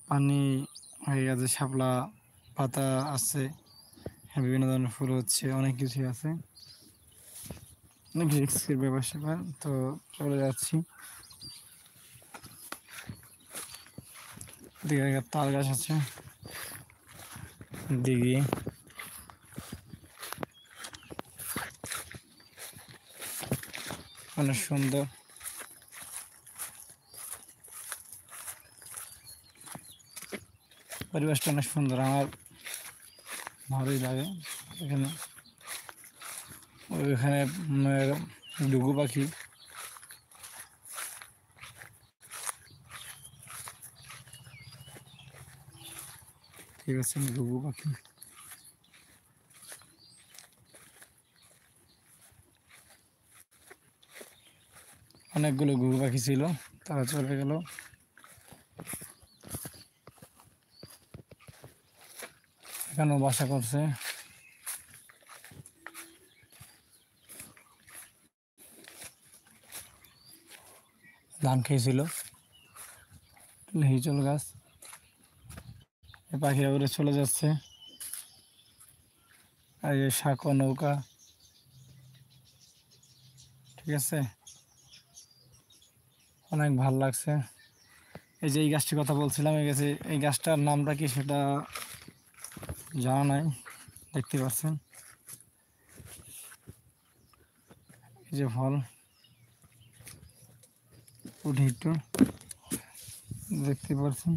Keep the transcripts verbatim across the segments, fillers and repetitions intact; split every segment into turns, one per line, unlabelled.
পানি হয়ে গেছে, শাপলা পাতা আছে, হ্যাঁ বিভিন্ন ধরনের ফুল হচ্ছে, অনেক কিছুই আছে, অনেক রিস্কের ব্যাপার স্যাপার। তো চলে যাচ্ছি, দিকে তাল গাছ আছে, দিঘি, অনেক সুন্দর। পরিবেশটা অনেক সুন্দর, আমার ভালোই লাগে এখানে। ওইখানে ডুগু পাখি, ঠিক আছে, ডুগু পাখি অনেকগুলো ঘুঘু পাখি ছিল, তারা চলে গেল। এখানেও বাসা করছে। ধান খেয়েছিল, হিজল গাছ। এই পাখিরা উড়ে চলে যাচ্ছে। আর এই সাঁকো নৌকা, ঠিক আছে, অনেক ভাল লাগছে। এই যে এই গাছটির কথা বলছিলাম, এই গাছে এই গাছটার নামটা কি সেটা জানা নাই, দেখতে পাচ্ছেন এই যে ফল, উঠে একটু দেখতে পাচ্ছেন।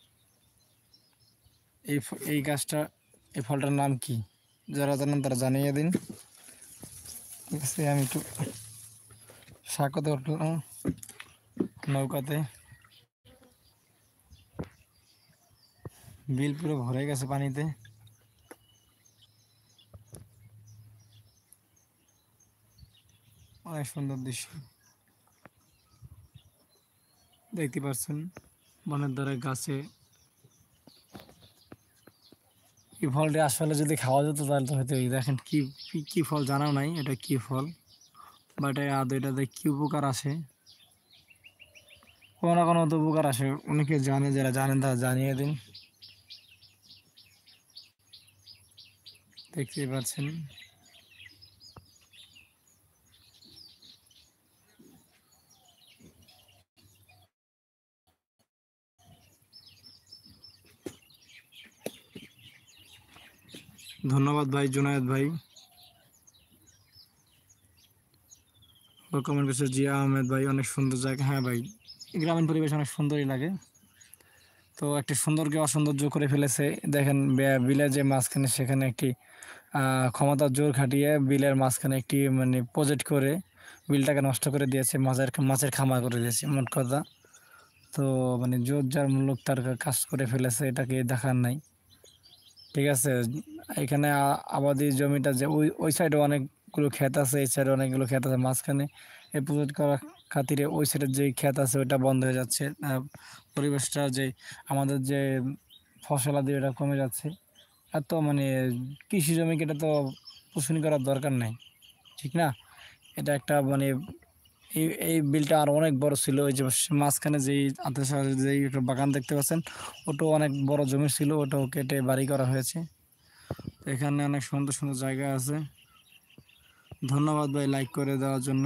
এই এই গাছটা, এই ফলটার নাম কি, যারা জানেন তারা জানিয়ে দিন, ঠিক আছে। আমি একটু সাঁকোতে উঠলাম, নৌকাতে, বিল পুরো ভরে গেছে পানিতে। অনেক সুন্দর দৃশ্য দেখতে পাচ্ছেন। বনের ধারে গাছে এই ফলটি আসলে যদি খাওয়া যেত তাহলে তো হয়তো, দেখেন কি কি ফল জানা নাই এটা কি ফল, বাট আদৌ এটাতে কি উপকার আসে, কোনো না কোনো তো উপকার আসে। অনেকে জানে, যারা জানেন তারা জানিয়ে দিন। দেখতেই পাচ্ছেন ধন্যবাদ ভাই জুনায়েদ ভাই, কমেন্ট করছে জিয়া আহমেদ ভাই, অনেক সুন্দর জায়গা। হ্যাঁ ভাই, গ্রামীণ পরিবেশ অনেক সুন্দরই লাগে। তো একটি সুন্দরকে অসৌন্দর্য করে ফেলেছে। দেখেন বিলের যে মাঝখানে, সেখানে একটি ক্ষমতার জোর খাটিয়ে বিলের মাঝখানে একটি মানে প্রজেক্ট করে বিলটাকে নষ্ট করে দিয়েছে, মাছের মাছের খামার করে দিয়েছে মোট কথা। তো মানে জোর যার মূলক তার কাজ করে ফেলেছে, এটাকে দেখার নাই, ঠিক আছে। এখানে আবাদি জমিটা যে ওই ওই সাইডে অনেকগুলো ক্ষেত আছে, এই সাইডে অনেকগুলো ক্ষেত আছে, মাঝখানে এই প্রজেক্ট করার খাতিরে ওই সাইডের যে ক্ষেত আছে ওইটা বন্ধ হয়ে যাচ্ছে। পরিবেশটা যে আমাদের যে ফসলাদি এটা কমে যাচ্ছে। এত মানে কৃষি জমিকে এটা তো পোষণ করার দরকার নাই, ঠিক না। এটা একটা মানে এই এই বিলটা আর অনেক বড় ছিল। ওই যে মাঝখানে যেই আত্মীয় যেই একটা বাগান দেখতে পাচ্ছেন, ওটাও অনেক বড় জমি ছিল, ওটাও কেটে বাড়ি করা হয়েছে। এখানে অনেক সুন্দর সুন্দর জায়গা আছে। ধন্যবাদ ভাই লাইক করে দেওয়ার জন্য।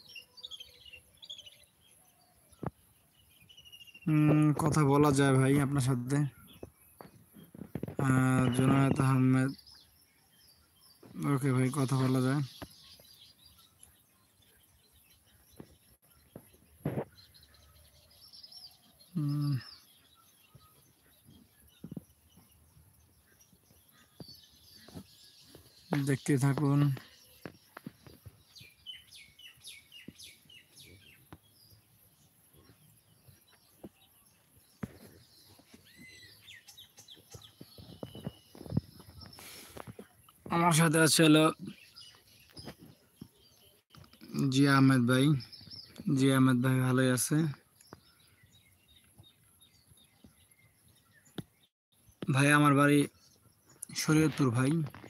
কথা বলা যায় ভাই আপনার সাথে। জুনায়েদ আহমেদ, ওকে ভাই, কথা বলা যায়। দেখতে থাকুন। আমার সাথে আছে হলো জিয়া আহমেদ ভাই। জিয়া আহমেদ ভাই ভালোই আছে ভাই। আমার বাড়ি শরীয়তপুর ভাই।